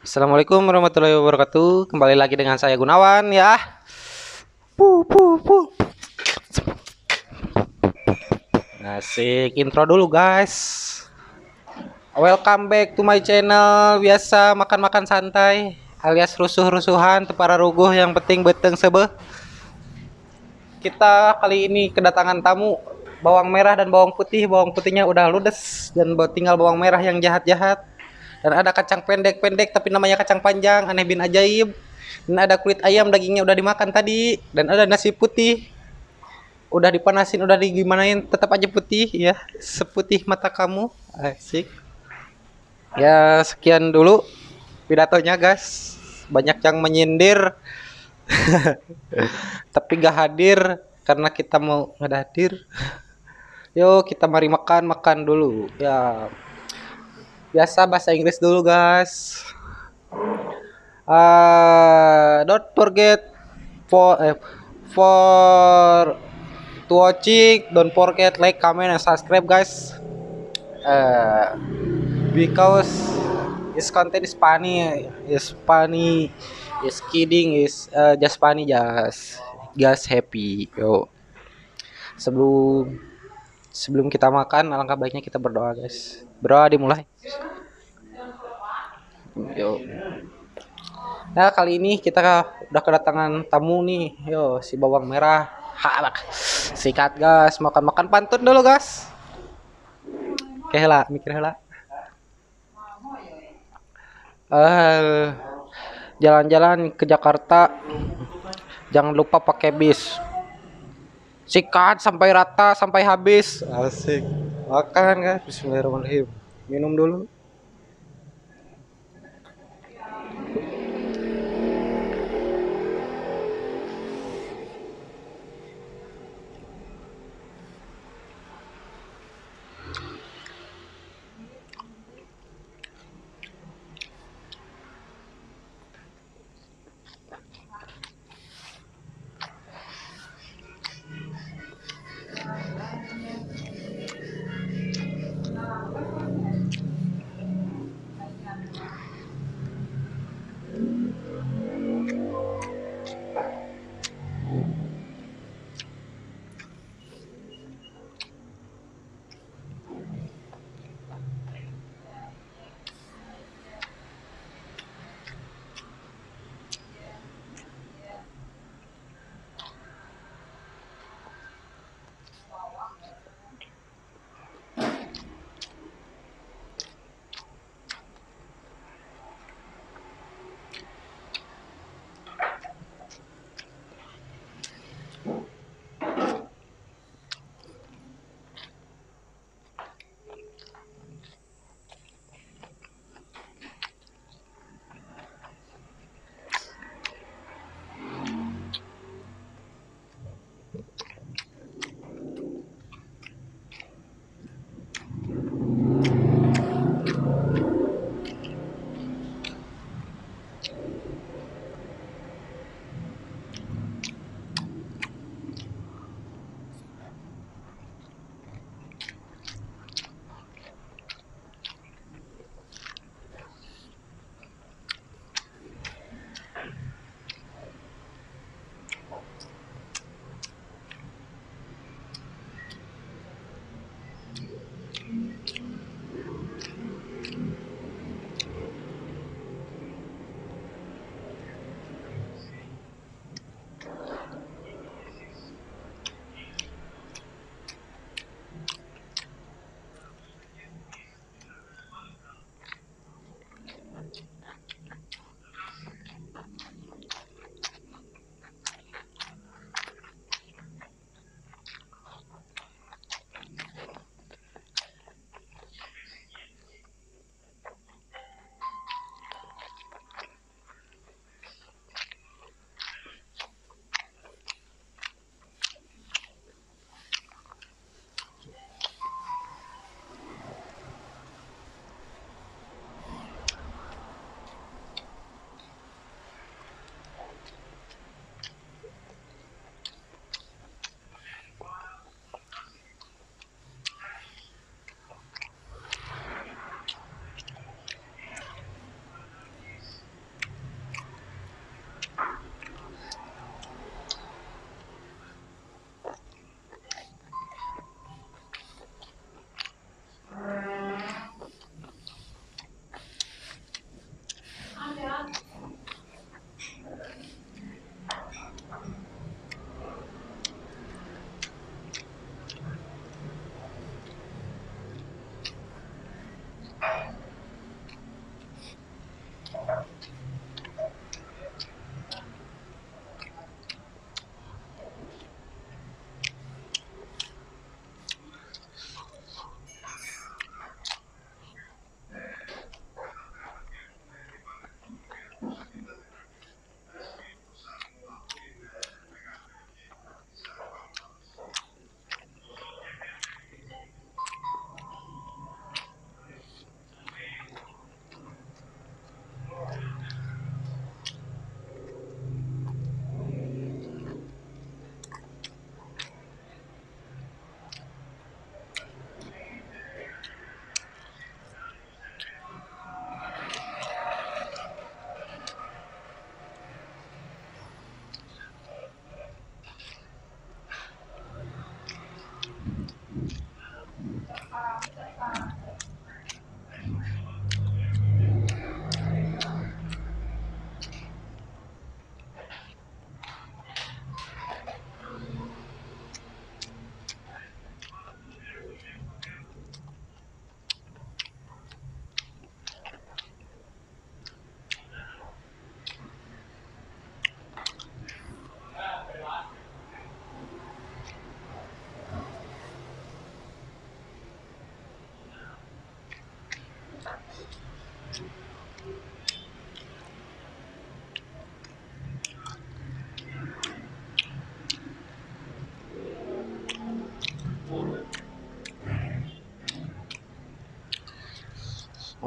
Assalamualaikum warahmatullahi wabarakatuh. Kembali lagi dengan saya Gunawan ya. Puh, puh, puh. Asik, intro dulu guys. Welcome back to my channel. Biasa makan-makan santai alias rusuh-rusuhan tepara ruguh yang penting beteng sebeh. Kita kali ini kedatangan tamu bawang merah dan bawang putih. Bawang putihnya udah ludes dan tinggal bawang merah yang jahat-jahat. Dan ada kacang pendek-pendek tapi namanya kacang panjang, aneh bin ajaib. Dan ada kulit ayam, dagingnya udah dimakan tadi. Dan ada nasi putih, udah dipanasin, udah digimanain, tetap aja putih ya, seputih mata kamu. Asik. Ya sekian dulu pidatonya guys. Banyak yang menyindir tapi gak hadir karena kita mau ngedadir. Yuk kita mari makan dulu ya. Biasa bahasa Inggris dulu guys. Don't forget for to watching. Don't forget like, comment, and subscribe guys. Because this content is funny, is kidding, is just funny, just happy. Yo, sebelum kita makan, alangkah baiknya kita berdoa guys. Berdoa dimulai. Yo. Nah kali ini kita udah kedatangan tamu nih. Yo si bawang merah. Sikat gas, makan pantun dulu gas. Oke lah, mikir lah. Jalan-jalan ke Jakarta jangan lupa pakai bis. Sikat sampai rata sampai habis. Asik. Makan guys. Bismillahirrahmanirrahim. Minum dulu.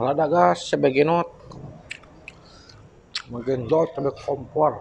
Ada gas sebagai not menggenjot sampai kompor.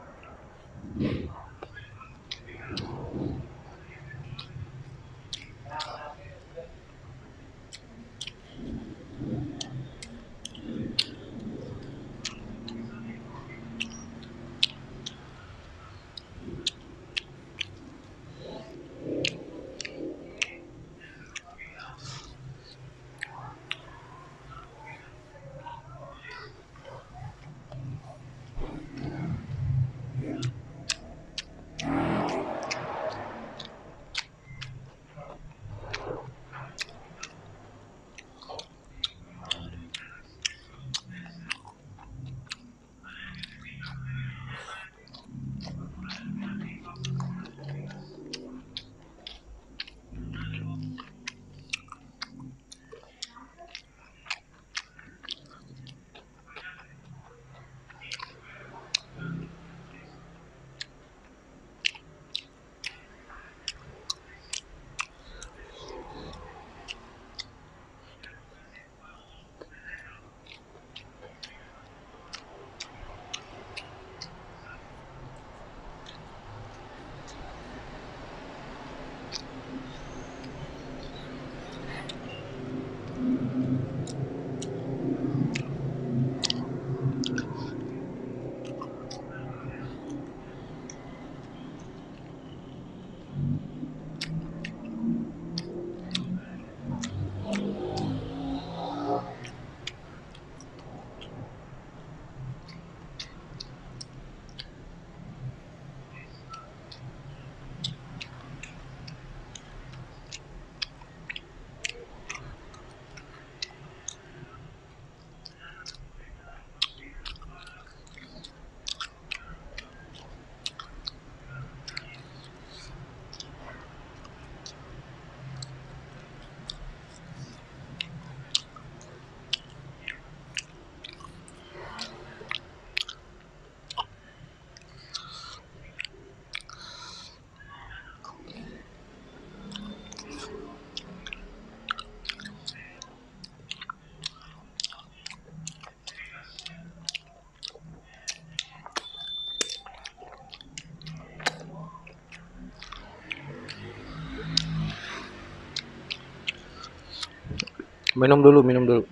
Minum dulu, minum dulu.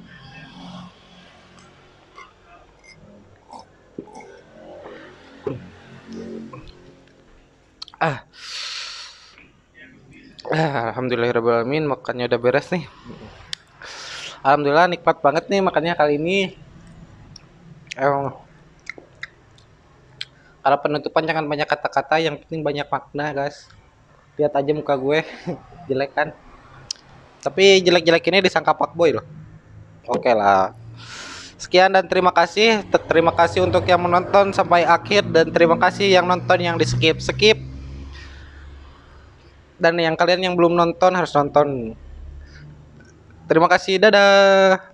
Ah, alhamdulillahirobbilalamin, makannya udah beres nih. Alhamdulillah nikmat banget nih makannya kali ini. Emang kalau penutupan jangan banyak kata-kata, yang penting banyak makna, guys. Lihat aja muka gue, jelek kan? Tapi jelek-jelek ini disangka fuckboy loh. Oke lah. Sekian dan terima kasih. Terima kasih untuk yang menonton sampai akhir, dan terima kasih yang nonton yang di skip. Dan yang kalian yang belum nonton harus nonton. Terima kasih, dadah.